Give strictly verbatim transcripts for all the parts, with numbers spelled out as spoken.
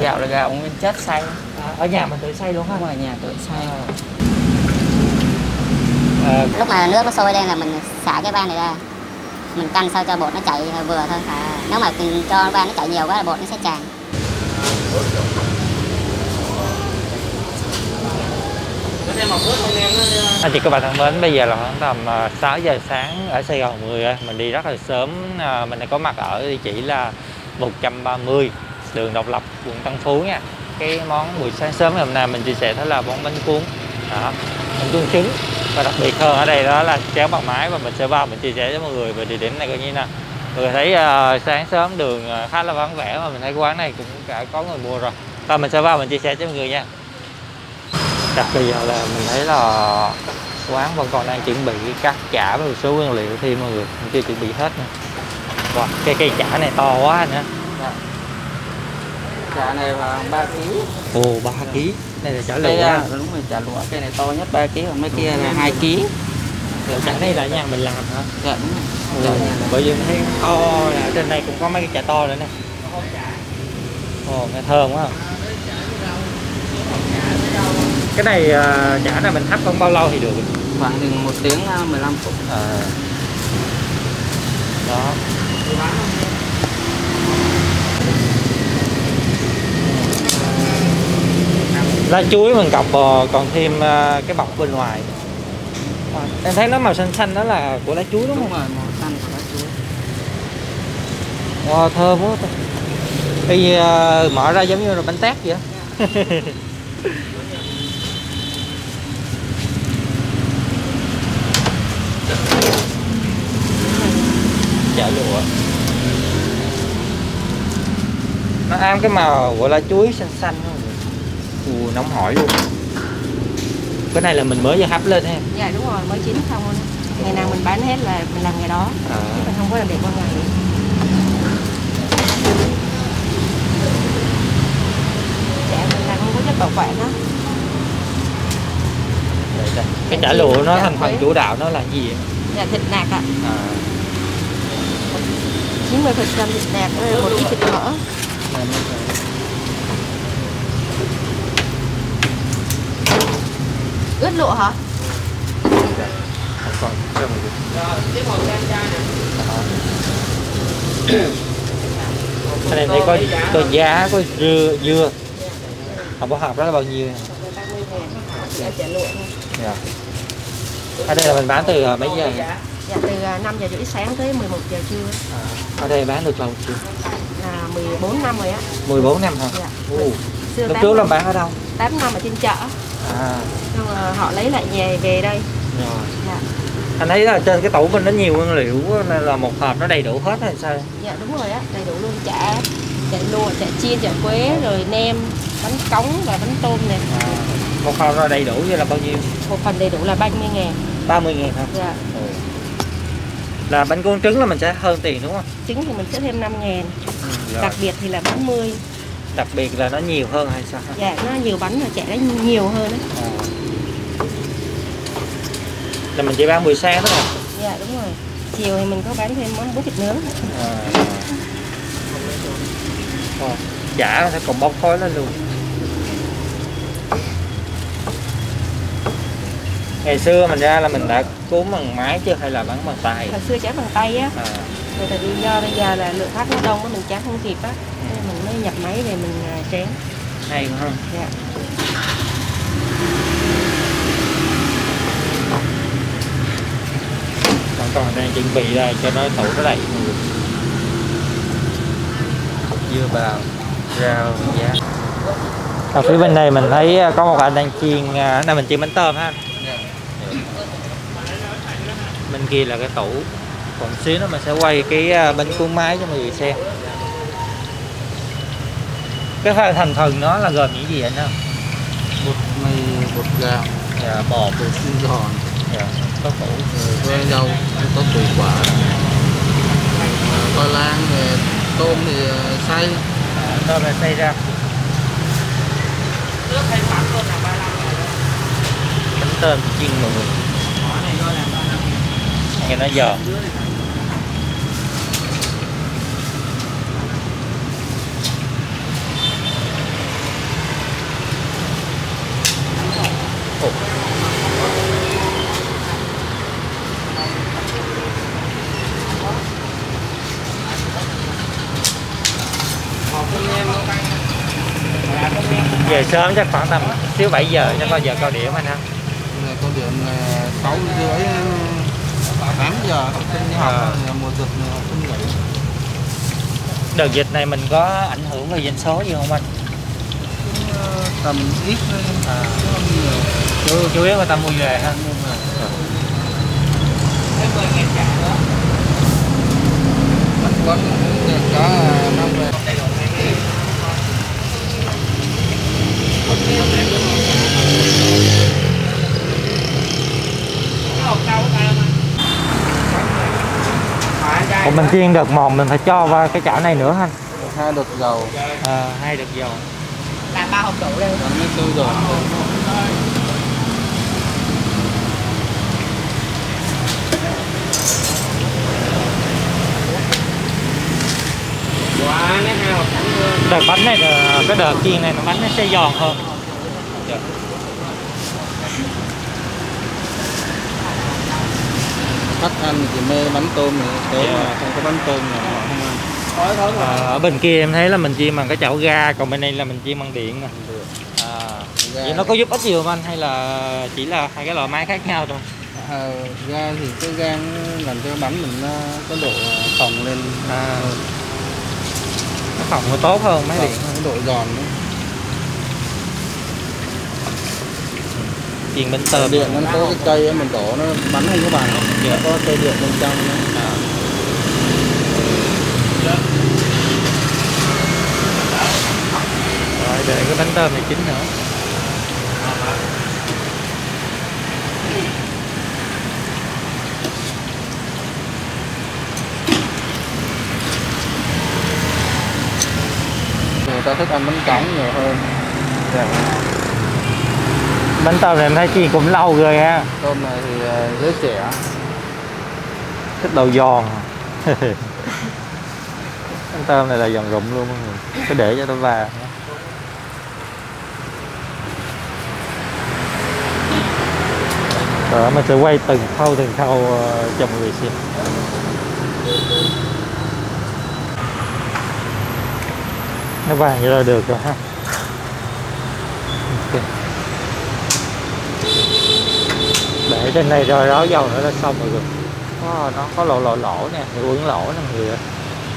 Gạo là gạo nguyên chất xay. À, ở nhà mình tự xay luôn hả? Đúng rồi, nhà tự xay. À. À. Lúc mà nước nó sôi lên là mình xả cái van này ra, mình canh sao cho bột nó chảy vừa thôi. À, nếu mà cho van nó chảy nhiều quá là bột nó sẽ tràn. Anh chị các bạn thân mến, bây giờ là khoảng tầm sáu giờ sáng ở Sài Gòn mười ơi. Mình đi rất là sớm, mình đã có mặt ở địa chỉ là một trăm ba mươi đường Độc Lập, quận Tân Phú nha. Cái món buổi sáng sớm ngày hôm nay mình chia sẻ đó là món bánh cuốn đó, bánh cuốn trứng. Và đặc biệt hơn ở đây đó là cháo bằng máy, và mình sẽ vào mình chia sẻ với mọi người về địa điểm này coi như nào. Mọi người thấy uh, sáng sớm đường khá là vắng vẻ, mà mình thấy quán này cũng đã có người mua rồi. Và mình sẽ vào mình chia sẻ với mọi người nha. Đặc bây giờ là mình thấy là quán vẫn còn đang chuẩn bị cắt chả và một số nguyên liệu thêm mọi người, mình chưa chuẩn bị hết nữa. Wow, cái cây chả này to quá nữa. Dạ. Chả này là ba ký. Ồ, ba ký. Đây là chả lụa. À, đúng rồi, chả lụa. Cây này to nhất ba ký, còn mấy kia là hai ký. Chả này là nhà mình làm hả? Dạ đúng rồi. Dạ, bởi vì mình thấy to, ở trên đây cũng có mấy cái chả to nữa nè. Ồ, nghe thơm quá. Cái này uh, chả này mình hấp không bao lâu thì được? Khoảng chừng một tiếng mười lăm phút. À. Đó. Lá chuối mình cọc còn thêm cái bọc bên ngoài. Em thấy nó màu xanh xanh đó là của lá chuối đúng, đúng không? Rồi, màu xanh của lá chuối. Wow, thơm quá. Thì uh, mở ra giống như là bánh tét vậy. Chả lụa. Nó ăn cái màu của lá chuối xanh xanh. Ù, nóng hổi luôn. Cái này là mình mới vừa hấp lên ha. Dạ đúng rồi, mới chín xong luôn. Ngày nào mình bán hết là mình làm ngày đó. À. Mình không có làm để qua ngày. Chả mình làm không có chất bảo quản đó. Đây, đây. Cái chả lụa nó thành phần chủ đạo nó là gì vậy? Dạ thịt nạc ạ. À. chín mươi phần trăm thịt nạc với một ít thịt mỡ. Ướt lụa hả? Còn cái này thấy có có giá, có dưa dưa. Không có hộp đó là bao nhiêu? Dạ chả lụa thôi. Dạ. Ở đây là mình bán từ mấy giờ? Dạ từ năm giờ rưỡi sáng tới mười một giờ trưa. À, ở đây bán được lâu chưa? À, mười bốn năm rồi á. mười bốn năm hả? Dạ. Ồ. Lúc trước là bán ở đâu? tám năm ở trên chợ. À. Xong rồi họ lấy lại về về đây. Rồi. Dạ. Anh thấy là trên cái tủ mình nó nhiều nguyên liệu nên là một hộp nó đầy đủ hết hay sao? Dạ đúng rồi á, đầy đủ luôn, chả chả lụa, chả chiên, chả quế, rồi nem, bánh cống và bánh tôm này. À, một hộp rồi đầy đủ như là bao nhiêu? Một phần đầy đủ là ba mươi ngàn. ba mươi ngàn hả? Dạ. Ừ. Là bánh cuốn trứng là mình sẽ hơn tiền đúng không? Trứng thì mình sẽ thêm năm ngàn. Ừ, đặc biệt thì là bốn mươi. Đặc biệt là nó nhiều hơn hay sao? Dạ, nó nhiều bánh rồi chả nó nhiều hơn đấy. À. Là mình chỉ bán buổi sáng đó hả? Dạ đúng rồi. Chiều thì mình có bán thêm món bún thịt nướng. À. À. Chả sẽ còn bốc khói lên luôn. Ngày xưa mình ra là mình đã cuốn bằng máy chứ hay là bán bằng tay? Hồi xưa chả bằng tay á. À. Rồi tại vì do bây giờ là lượng khách nó đông á, mình chả không kịp á. Nên mình mới nhập máy về mình tráng. Hay quá ha. Dạ. Còn còn đang chuẩn bị ra cho nó tủ nó đầy. Dưa bào, rau, giá. Ở phía bên đây mình thấy có một anh đang chiên, này mình chiên bánh tôm ha. Bên kia là cái tủ. Còn xíu nữa mình sẽ quay cái bánh cuốn máy cho mọi người xem. Cái thành phần nó là gồm những gì anh không? Bột mì, bột gạo, dạ, bò, bột xương giòn, dạ, có củ, que dâu, có củ quả, khoai lang, tôm thì xay. à, tôm là xay ra. Nước hay bánh luôn là ba mươi lăm ngàn. Bánh tôm chiên mọi người. Nghe nó giòn. Về sớm chắc khoảng tầm xíu bảy giờ cho coi giờ cao điểm anh ha. Ngày cao điểm là sáu rưỡi tám giờ học sinh đi học, À. mùa dịch này học sinh nghỉ. Đợt dịch này mình có ảnh hưởng về doanh số gì không anh? Tầm ít thôi, À. chứ không nhiều. Chủ, chủ yếu người ta mua về ha. Bánh quán được có năm về. Còn mình chiên đợt một mình phải cho vào cái chảo này nữa anh. Hai đợt dầu, À, hai đợt dầu. Là ba hộp đủ lên. tám mươi tư rồi. Đợt bánh này là- cái đợt chiên này nó bánh nó sẽ giòn hơn. Khách ăn chỉ mê bánh tôm này, nếu mà không có bánh tôm là họ không ăn. À, ở bên kia em thấy là mình chiên bằng cái chảo ga, còn bên đây là mình chiên bằng điện nè. À, vậy nó có giúp ích gì không anh, hay là chỉ là hai cái loại máy khác nhau thôi? À, ga thì cái ga nó làm cho bánh mình nó có độ phồng lên, À, nó phòng nó tốt hơn máy phồng, điện. cái độ giòn nữa. Chiên bánh tôm. Điện nó có cái cây ấy, mình đổ nó bắn không có bằng, Dạ. nó có cây điện bên trong nữa. À. Rồi để cái bánh tôm này chín nữa. Người ta thích ăn bánh cóng nhiều hơn. Dạ. Bánh tôm này em thấy chiên cũng lâu rồi ha. Tôm này thì ờ, giới trẻ. Thích đầu giòn. Bánh tôm này là giòn rụm luôn mọi người. Cứ để cho nó vào. Rồi mình sẽ quay từng khâu từng khâu ờ, cho mọi người xem. Nó vàng vậy là được rồi ha. Ok. Để trên đây rồi ráo dầu nữa là xong rồi. Có, nó có lỗ lỗ lỗ nè, uốn lỗ nè mọi người ạ.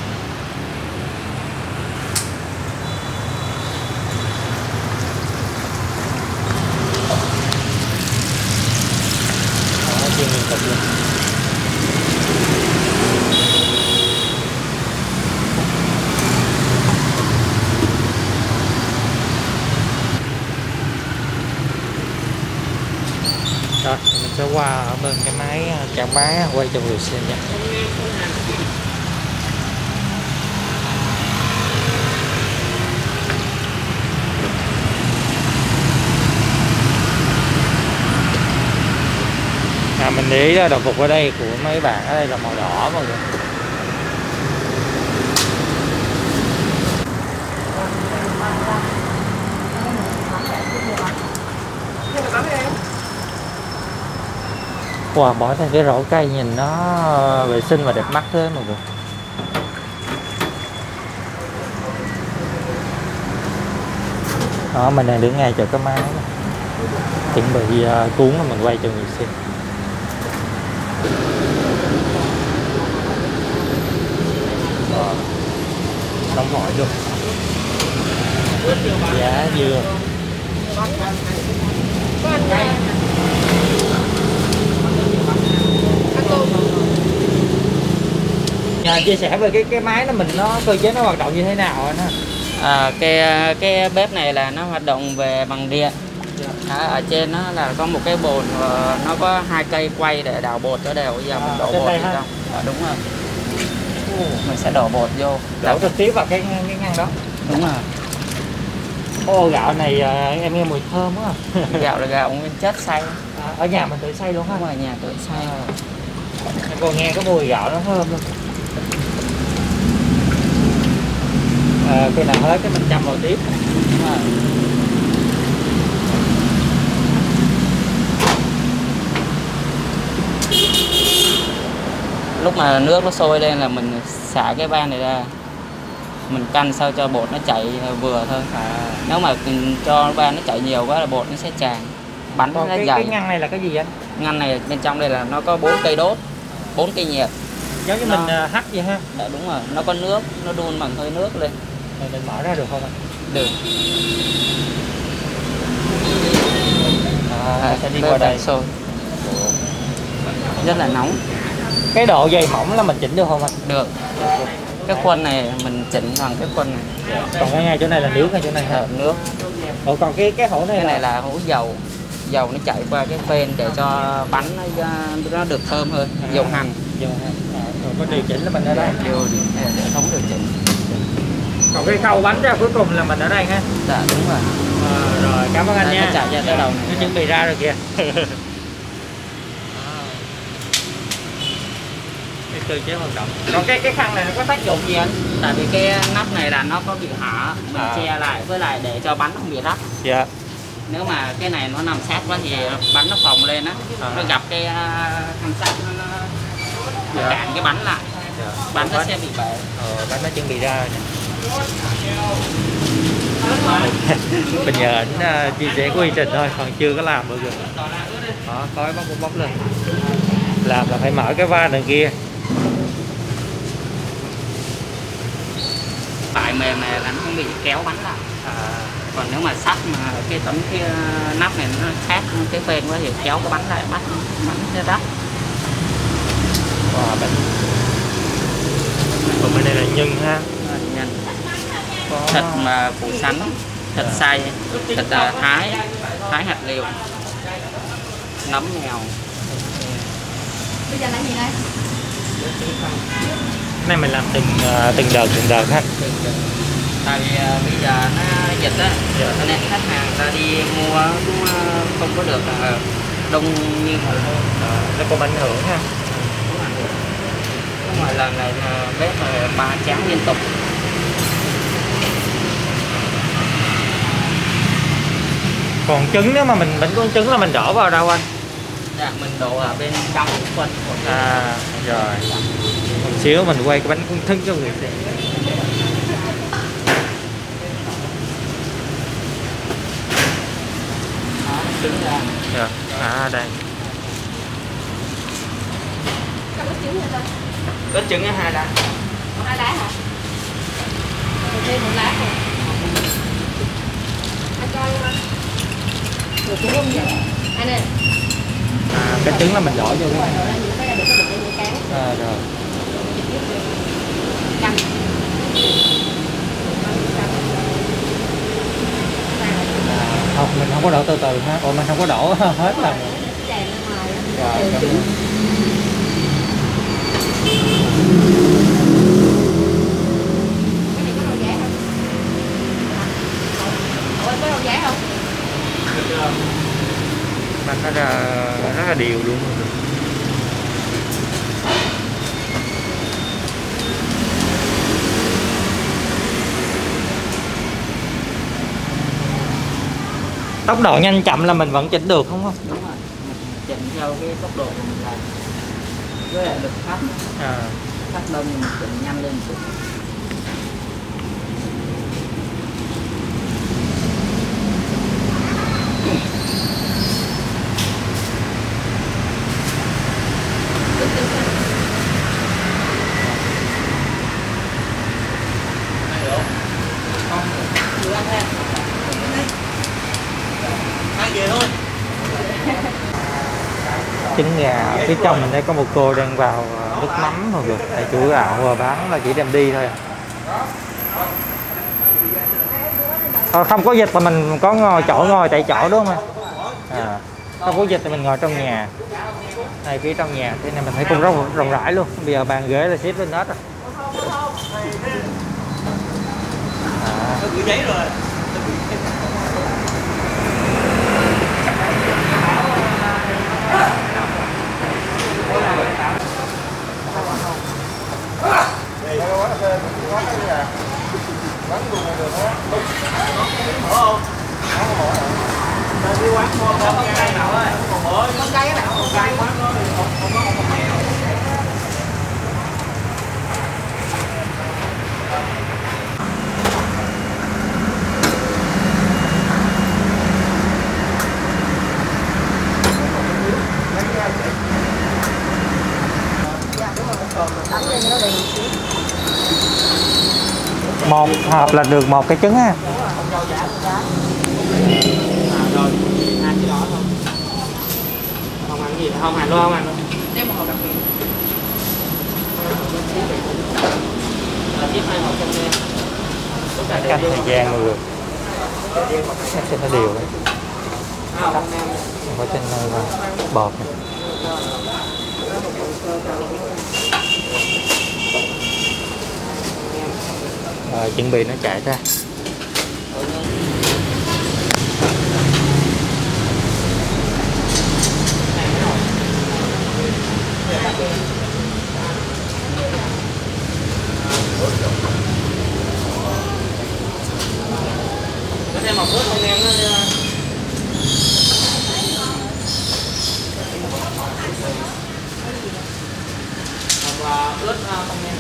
Đó, chiên liên tục luôn. Rồi, mình sẽ qua ở bên cái máy chảo máy quay cho mọi người xem nha. À, mình để ý là đồng phục ở đây của mấy bạn ở đây là màu đỏ mọi người. Wow, bỏ thêm cái rổ cây nhìn nó vệ sinh và đẹp mắt thế mọi người. Đó, mình đang đứng ngay chỗ cái máy chuẩn bị uh, cuốn, mình quay cho người xem. Đóng hỏi luôn. Giá dưa. Nhờ chia sẻ về cái cái máy nó mình nó cơ chế nó hoạt động như thế nào anh ha? À, cái cái bếp này là nó hoạt động về bằng điện. Đó, ở trên nó là có một cái bồn, ờ, nó có hai cây quay để đảo bột cho đều. Bây giờ mình đổ trên bột đây đi ha? trong. Đó, đúng rồi. Mình sẽ đổ bột vô. Đổ trực tiếp vào cái cái ngăn đó. Đúng rồi. Ô, gạo này à, em nghe mùi thơm quá. Gạo là gạo nguyên chất xay. À, ở nhà mình tự xay luôn ha? Không, ở nhà tự xay. À, em còn nghe cái mùi gạo nó thơm luôn. À, khi nào hết cái mình châm vào tiếp. Đúng rồi. Lúc mà nước nó sôi lên là mình xả cái van này ra. mình canh sao cho bột nó chảy vừa thôi. À. Nếu mà cho ba nó chảy nhiều quá là bột nó sẽ tràn, bánh Còn nó cái, dày. cái ngăn này là cái gì anh? Ngăn này bên trong đây là nó có bốn cây đốt, bốn cây nhiệt. Giống như nó... mình uh, hắt vậy ha. Dạ, đúng rồi, nó có nước, nó đun bằng hơi nước lên. Mình, mình mở ra được không anh? Được. À, sẽ đi qua đây. Sôi. Rất là nóng. Cái độ dày mỏng là mình chỉnh được không anh? Được. Cái khuôn này mình chỉnh bằng cái khuôn này. Còn cái ngay chỗ này là nước, ngay chỗ này hả? Nước. Ủa còn cái cái hũ này cái là... này là hũ dầu. Dầu nó chảy qua cái phên để cho bánh nó, nó được thơm hơn. À, dầu hành. Dầu hành. À, rồi có điều chỉnh là mình ở đây. Điều hệ thống điều chỉnh. Còn cái khâu bánh ra cuối cùng là mình ở đây ha. Dạ đúng rồi. À, rồi cảm ơn anh đây, nha. Nó chạy ra tới đầu này. Nó chuẩn bị ra rồi kìa. Cái cơ chế hoạt động. Còn cái cái khăn này nó có tác dụng gì anh? Tại vì cái nắp này là nó có bị hở, mình À. che lại với lại để cho bánh không bị rách. Dạ. Nếu mà cái này nó nằm sát quá thì bánh nó phồng lên á, À. nó gặp cái khăn sát nó, nó Dạ. cản cái bánh lại, Dạ. bánh nó sẽ bị bể. Ờ, bánh nó chuẩn bị ra rồi nè. Mình nhờ ảnh uh, chia sẻ quy trình thôi, còn chưa có làm bao giờ. Đó, khói bốc bốc lên. Làm là phải mở cái van đằng kia. Phải mềm này là nó không bị kéo bánh lại. À. Còn nếu mà sắt mà cái tấm cái nắp này nó sát cái phên quá thì kéo cái bánh lại, bắt bánh sẽ rách. Wow, bánh. Còn bên đây là nhân ha. Nhân. Có... Thịt mà củ sắn, thịt À. xay, thịt uh, thái, thái hạt liều, nấm mèo. Bây giờ là gì đây? Cái này mình làm từng uh, từng đợt từng đợt ha. Tại vì uh, bây giờ nó dịch á, Dạ. cho nên khách hàng ra đi mua cũng uh, không có được uh, đông như mọi hôm. À, nó cũng ảnh hưởng ha. Mọi lần này uh, bếp là ba chén liên tục. Còn trứng nếu mà mình bánh cuốn trứng là mình đổ vào đâu anh? Dạ, mình đổ ở bên trong khuôn của cái... À rồi. Một xíu mình quay cái bánh cuốn trứng cho người xem. Đó, trứng ra. Dạ. À đây. Có trứng ở hai lá. Một hai lá hả? Một thêm một lá rồi. Anh coi luôn anh. Được cũng không vậy. Anh ơi. À, cái trứng là mình đổ vô cái này. Cái này được cái được cái À rồi. canh. À, không, mình không có đổ từ từ ha. Ồ, mình không có đổ hết lần. Rồi, cảm ơn. Bánh nó ra rất là đều luôn. Tốc độ nhanh chậm là mình vẫn chỉnh được không không? Đúng rồi, mình chỉnh theo cái tốc độ của mình làm. Với lại lực khách, À. khách đông mình chỉnh nhanh lên một chút. Trứng gà ở phía trong mình đây có một cô đang vào nước mắm mọi người, tại chủ gạo bán là chỉ đem đi thôi. À, không có dịch thì mình có ngồi chỗ ngồi tại chỗ đúng không anh? À, không có dịch thì mình ngồi trong nhà. Đây phía trong nhà thế này mình thấy cũng rất rộng rãi luôn. Bây giờ bàn ghế là xếp lên hết rồi. À. Nó gửi giấy rồi. hộp là được một cái trứng ha. Rồi, hai cái đó thôi. Không ăn gì, không ăn luôn, không ăn luôn. Tiếp một hộp đặc biệt. Tiếp hai hộp trong đây. Cách thời gian mọi người. Cách cho nó đều đấy. Cắt ở trên này bột này. Rồi chuẩn bị nó chạy ra. Có thêm một bước không em nó và ướt không em.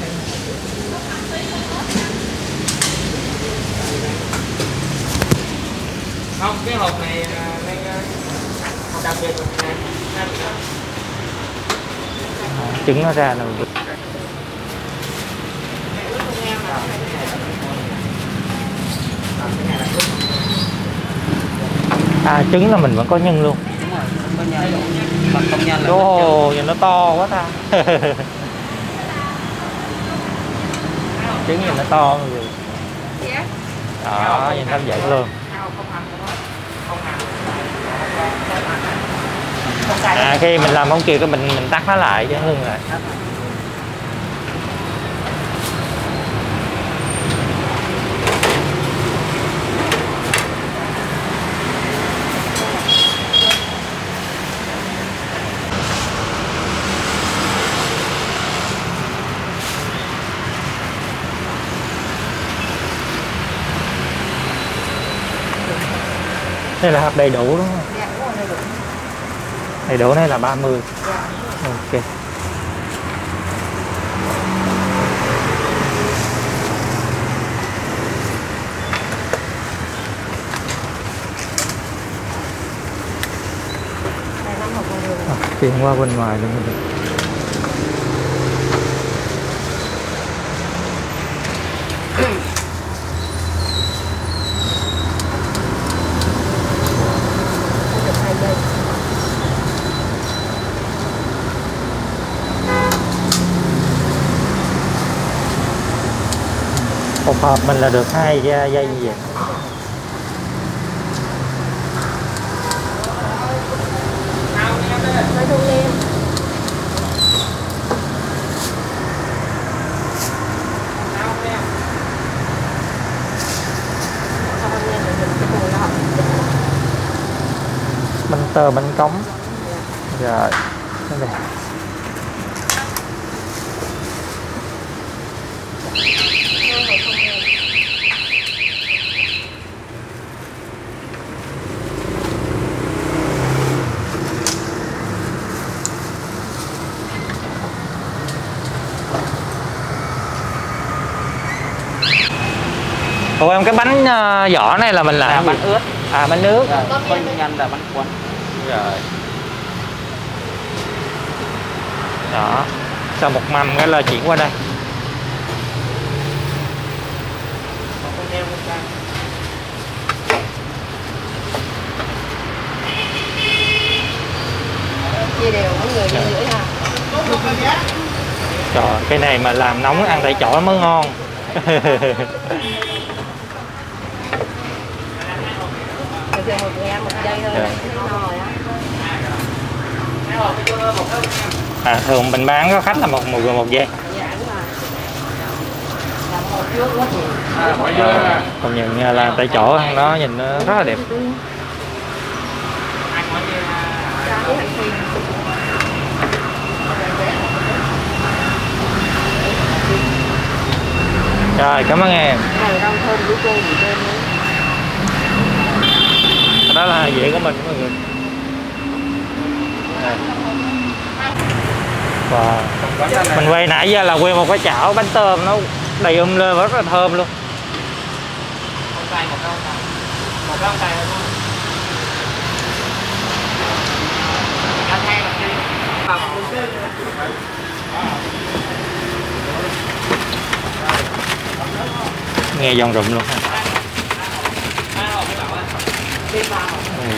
Không, cái hộp này đây hộp đặc biệt này. Trứng nó ra rồi. À trứng là mình vẫn có nhân luôn. Đúng rồi, có nhân. Còn không nhân là Ồ, nhìn nó to quá ta. Trứng nhìn nó to rồi. Đó, nhìn hấp dẫn luôn. À khi mình làm không kịp cái mình mình tắt nó lại cho ngưng lại. Đây là hộp đầy đủ đúng không? Dạ, đúng rồi, đầy đủ. Đầy đủ này là ba mươi. Dạ. Ok. Đây năm hộp vào đường. À, chuyển qua bên ngoài luôn được. Một hộp mình là được hai dây dây như vậy. Nói chung em. Bánh tơ bánh cống. Rồi. Cái này. Ủa em cái bánh uh, vỏ này là mình làm là gì? bánh ướt. À bánh nước. Rồi, có nhân là bánh cuốn. Rồi. Đó. Sau một mâm cái là chuyển qua đây. Chia đều mỗi người chia rưỡi ha. Trời, cái này mà làm nóng ăn tại chỗ mới ngon. Được rồi, một gram một giây thôi. Dạ. No rồi á. À thường mình bán có khách là một một người một dây. Dạ đúng rồi. Làm một trước quá thì. À, còn nhìn nha, làm tại chỗ ăn nó nhìn nó rất là đẹp. Cho cái hành phi. Rồi cảm ơn em. Này rau thơm của cô bị tên nữa. Đó là dĩa của mình mọi người. Wow. Mình quay nãy giờ là quay một cái chảo bánh tôm nó đầy um lên và rất là thơm luôn. Một tay một tay. Một tay tay thôi. Ăn hay là đi. Vào một cái. nghe giòn rụm luôn ha. Ừ.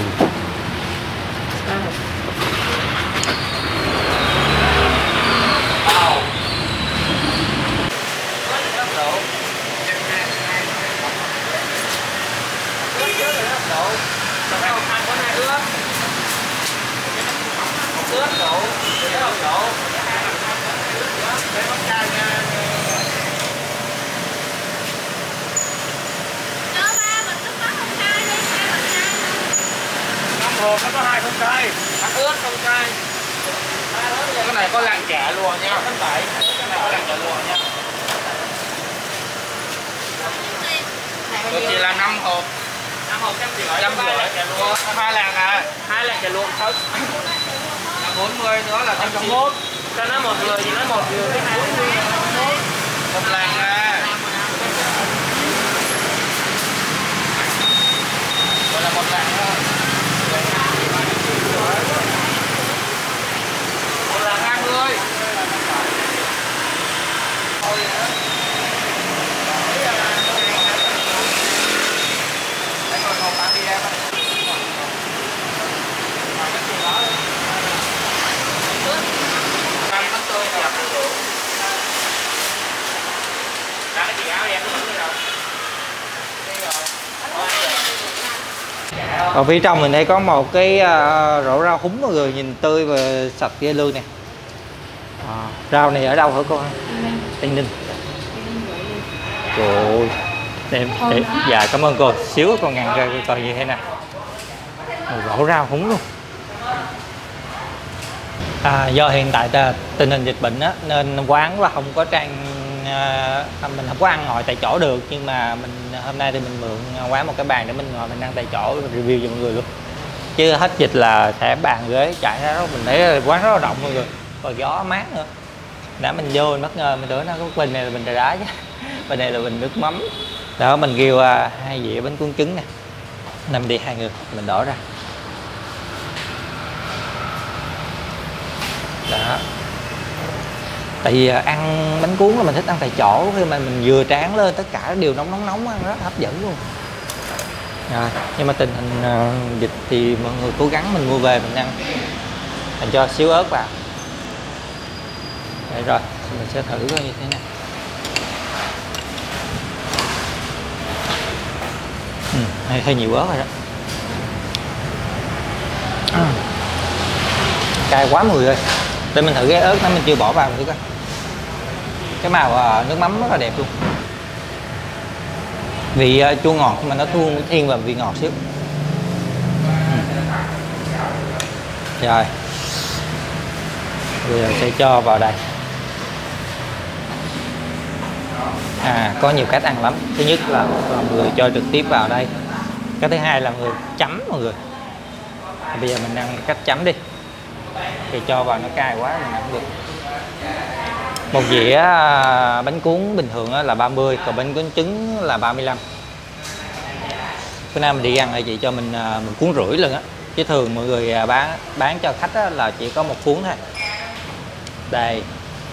Nó có hai không cay, ăn ướt không cay. Cái này có làng chả luôn nha, cái này có làng chả luôn nha. Tôi chỉ là năm hộp. năm hộp trăm rưỡi. Trăm rưỡi chả luôn. Hai làng à, hai làng chả luôn thôi. Là bốn mươi nữa là trăm mốt. Cho nó một người thì nó một người với hai mươi. Một làng à. Gọi là một làng thôi. Một làng hai mươi. Ở phía trong mình đây có một cái uh, rổ rau húng mọi người, nhìn tươi và sạch ghê luôn nè. À, rau này ở đâu hả cô? Tây Ninh. Trời ơi. Em, em, dạ cảm ơn cô. Xíu con ngăn coi coi như thế nào. Một rổ rau húng luôn. À, do hiện tại tình hình dịch bệnh á, nên quán là không có trang à, mình không có ăn ngồi tại chỗ được, nhưng mà mình hôm nay thì mình mượn quán một cái bàn để mình ngồi mình ăn tại chỗ, mình review cho mọi người luôn. Chứ hết dịch là sẽ bàn ghế chạy ra đó, mình thấy quán rất là rộng mọi người, và gió mát nữa. Đã mình vô mình bất ngờ mình tưởng nó có bình này là bình trà đá chứ, bình này là bình nước mắm. Đó mình kêu à, hai dĩa bánh cuốn trứng nè, nằm đi hai người mình đổ ra. Đó. Tại vì ăn bánh cuốn là mình thích ăn tại chỗ, khi mà mình vừa tráng lên tất cả đều nóng nóng nóng ăn rất hấp dẫn luôn. Rồi, nhưng mà tình hình uh, dịch thì mọi người cố gắng mình mua về mình ăn. Mình cho xíu ớt vào. Đây rồi, mình sẽ thử coi như thế nào. Ừ, hơi, hơi nhiều ớt rồi đó. À. Cay quá mọi người ơi. Để mình thử cái ớt nó mình chưa bỏ vào thử coi. Cái màu uh, nước mắm rất là đẹp luôn. Vị uh, chua ngọt mà nó thua thiên vào vị ngọt xíu. Ừ. Rồi. Bây giờ sẽ cho vào đây. À, có nhiều cách ăn lắm. Thứ nhất là mọi người cho trực tiếp vào đây. Cái thứ hai là người chấm mọi người. Bây giờ mình ăn cách chấm đi. Thì cho vào nó cay quá mình ăn được. Một dĩa bánh cuốn bình thường là ba mươi, còn bánh cuốn trứng là ba mươi lăm. Bữa nay mình đi ăn thì chị cho mình một cuốn rưỡi lần á, chứ thường mọi người bán bán cho khách là chỉ có một cuốn thôi. Đây.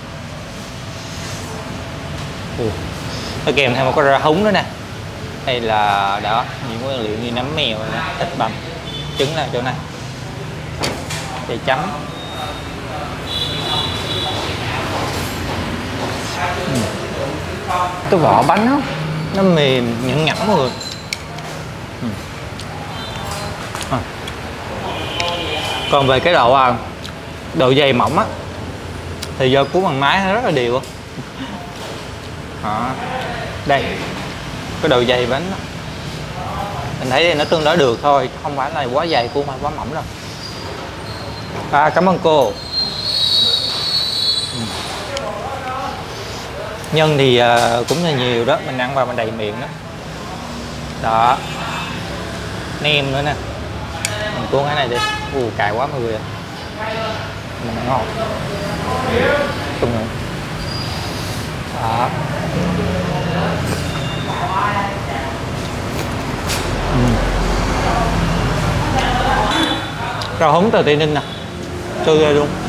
Ủa. Nó kèm theo một cái rau húng nữa nè. Đây là đó, những nguyên liệu như nấm mèo, thịt bằm, trứng là chỗ này. Để chấm. Ừ. Cái vỏ bánh đó, nó mềm nhẵn nhẵn mọi người. Ừ. À. Còn về cái độ à, độ dày mỏng á thì do cuốn bằng máy rất là đều. À. Đây cái độ dày bánh đó. Mình thấy nó tương đối được thôi, không phải là quá dày cũng không phải quá mỏng đâu. À, cảm ơn cô. Ừ. Nhân thì uh, cũng là nhiều đó, mình ăn vào mình đầy miệng đó. Đó. Nem nữa nè. Mình cuốn cái này đi. Ù, cay quá mọi người ạ. Mình ăn ngon. Chung nữa. Đó. Ừ. Rau húng từ Tây Ninh nè, tươi ghê luôn.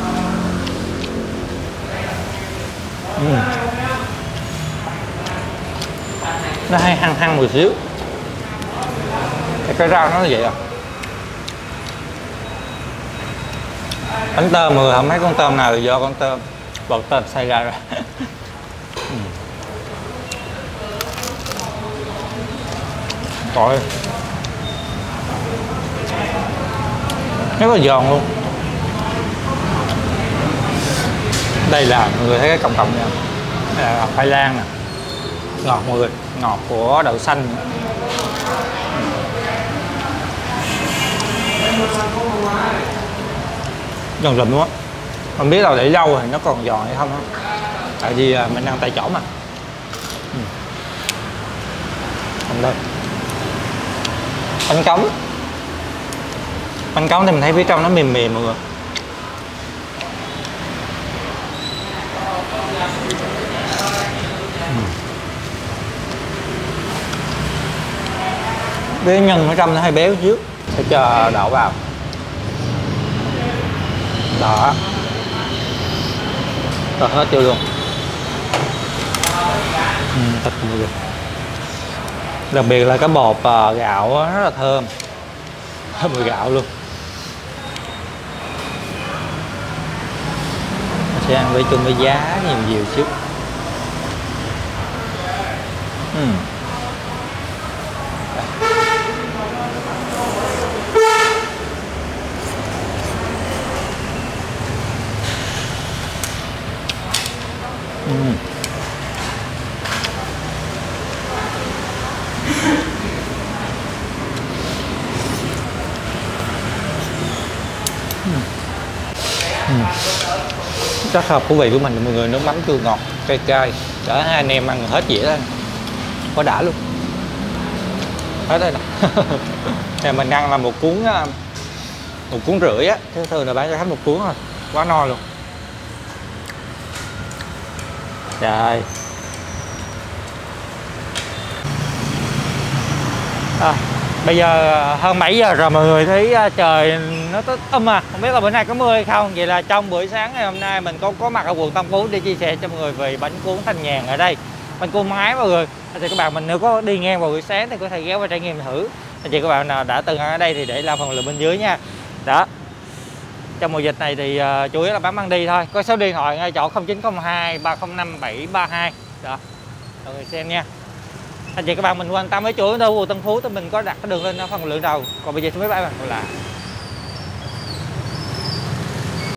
Ừ. nó hay hăng hăng một xíu. Cái rau nó như vậy à. Bánh tôm mà không thấy con tôm nào thì do con tôm bột tôm xay ra rồi. Rồi rất là giòn luôn. Đây là mọi người thấy cái cọng cọng này, đây là khoai lang nè, ngọt mọi người, ngọt của đậu xanh. Giòn rụm luôn á, không biết là để lâu thì nó còn giòn hay không á, tại vì mình ăn tại chỗ mà. Ừ. Không đâu. Bánh cống, bánh cống thì mình thấy phía trong nó mềm mềm mọi người. Cái nhân ở trong nó hơi béo trước, sẽ cho đậu vào. Đó, rồi hết tiêu luôn. Ừ, thịt mọi người. Đặc biệt là cái bột uh, gạo rất là thơm, mùi gạo luôn. Mình sẽ ăn với chung với giá nhiều nhiều xíu. uhm. uhm. uhm. Rất hợp khẩu vị của mình mọi người, nước mắm chua ngọt cay cay, để hai anh em ăn hết dĩa lên, quá đã luôn. Hết đây nè. Thì mình ăn là một cuốn một cuốn rưỡi á, chứ thường là bán cho khách một cuốn thôi, quá no luôn. Rồi. À, bây giờ hơn bảy giờ rồi mọi người, thấy trời nó tối âm à, không biết là bữa nay có mưa hay không. Vậy là trong buổi sáng ngày hôm nay mình có có mặt ở quận Tân Phú để chia sẻ cho mọi người về bánh cuốn Thanh Nhàn ở đây, bánh cuốn máy mọi người. Thì các bạn mình nếu có đi ngang vào buổi sáng thì có thể ghé qua trải nghiệm thử. Anh chị các bạn nào đã từng ăn ở đây thì để lại phần lời bên dưới nha. Đó, trong mùa dịch này thì uh, chủ yếu là bán mang đi thôi. Có số điện thoại ngay chỗ không chín không hai ba không năm bảy ba hai. Đó, mọi người xem nha. Anh chị các bạn mình quan tâm với chuỗi đâu quận Tân Phú thì mình có đặt cái đường lên ở phần lượng đầu. Còn bây giờ chúng mấy bạn là